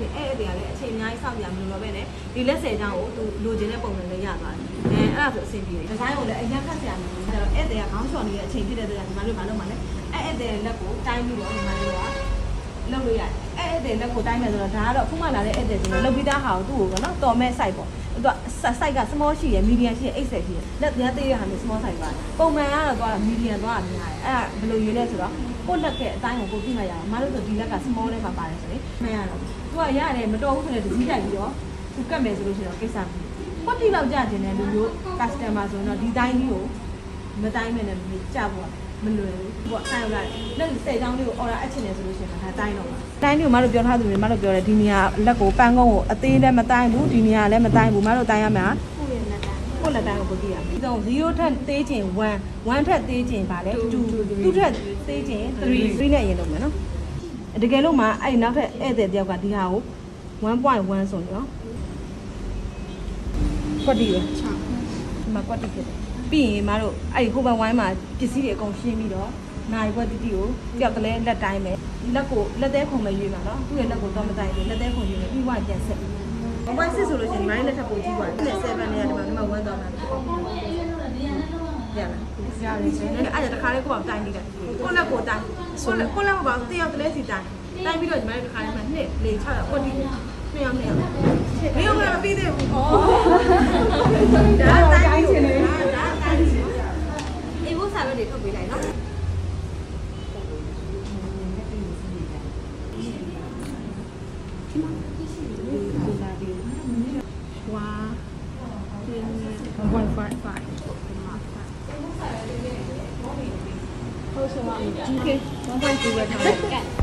အဲ့ဒီကလည်းအချိန်အများကြီးစောင့်ကြမလို့တော့ပဲနဲ့ဒီလက်10ချောင်းကိုသူလိုချင်တဲ့ပုံစံနဲ့ရသွားတယ်အဲ့ဒါဆိုအဆင်ပြေတယ်ဒီဇိုင်းကိုလည်းအရင်ခက်ဆရာမလို့အဲ့တော့ဧည့်သည်ကခေါင်းချော်နေတဲ့အချိန်ဖြစ်တဲ့အတွက်ညီမတို့မလုပ်မှလည်းအဲ့ဧည့်သည်လက်ကိုတိုင်းပြီးတော့ညီမတို့ကလုပ်လို့ရတယ်အဲ့ဧည့်သည်လက်ကိုတိုင်းမယ်ဆိုတော့ဒါကတော့အခုမှလာတဲ့ဧည့်သည်ဆိုတော့လုပ်ပြီးသားဟာကိုသူ့ကိုပေါ့နော်တော်မဲ့ site ပေါ့သူက site က small ရှိရယ် medium ရှိရယ် XL ရှိရယ်လက်များသေးရဟာမျိုး small site ပါပုံမှန်ကတော့သွား medium သွားတာများတယ်အဲ့ဒါဘယ်လိုရွေးလဲဆိုတော့ကိုယ့်လက်ကအတိုင်းကိုကိုပြမှရအောင်မလို့ဆိုဒီလက်က small လေးမှာပါတယ်ဆိုရင်မရတော့သူကရတယ်မတော်ဘူးဆိုရင်ဒီကြိုက်ပြီးတော့သူကတ်မယ်ဆိုလို့ရှိရင်တော့ကိစ္စမရှိဘူးကွက်တိလောက်ကြတင်တဲ့လူမျိုး customer ဆိုတော့ဒီတိုင်းကြီးကိုမတိုင်းမဲ့နဲ့ကြဖို့မလွယ်ဘူးသူကဆိုင်ရောက်လာလက်10ချောင်းလေးကို order အပ်ချင်တယ်ဆိုလို့ရှိရင်ဒါတိုင်းတော့ပါတိုင်းလေးကိုမတို့ပြောထားသူတွေမတို့ပြောတယ်ဒီနေရာလက်ကိုပန်းကုန်းကိုအသေးလည်းမတိုင်းဘူးဒီနေရာလည်းမတိုင်းဘူးမတို့တိုင်းရမှာကိုလက်တိုင်းကိုကြည့်ရမယ်ဒီတော့0ထက်သေးချင်1ထက်သေးချင်ပါလေ2ထက်သေးချင်3နဲ့ရင်လုပ်မယ်နော်တကယ်လို့မှအဲ့နောက်ထပ်ဧည့်သည်တယောက်ကဒီဟာကို1.1ဆိုနော်ကွက်တီပဲဒီမှာကွက်တီဖြစ်တယ်ပြီးရင်မတို့အဲ့ဒီဟိုဘက်ဝိုင်းမှာပစ္စည်းတွေအကုန်ရှင်းပြီးတော့နိုင်ကွက်တီတီကိုတယောက်တလဲလက်တိုင်းပဲလက်ကိုလက်သေးခုံပဲရွေးမှာနော်သူ့ရဲ့လက်ကိုတော့မတိုင်းဘူးလက်သေးခုံရွေးမယ်ပြီးွားပြန်ဆက်1.6ဆိုလို့ရှိရင်ဒီမိုင်းလက်ထပ်ပို့ကြီးသွားတယ်7နဲ့ဒီမှာ1တော့မှာရလားရတယ်ဆိုရင်အဲ့ဒါတခါလေးကိုအောင်တိုင်းပြီးတယ်ကိုလက်ကိုတိုင်းကိုလက်ကိုဘာတယောက်တလဲစီတိုင်းပြီးတော့ဒီမိုင်းတခါလေးမှာ2 4 6ကွက်တီ2ယောက်မင်းမပြီးသေးဘူးဒါတိုင်းချင်တယ်ဒါတိုင်းချင်အေးဘုစားပဲတွေထုတ်ပေးလိုက်နော်ဝါ1.5ဟုတ်ဆိုမှာဒီကေ1.2ပဲထားတယ်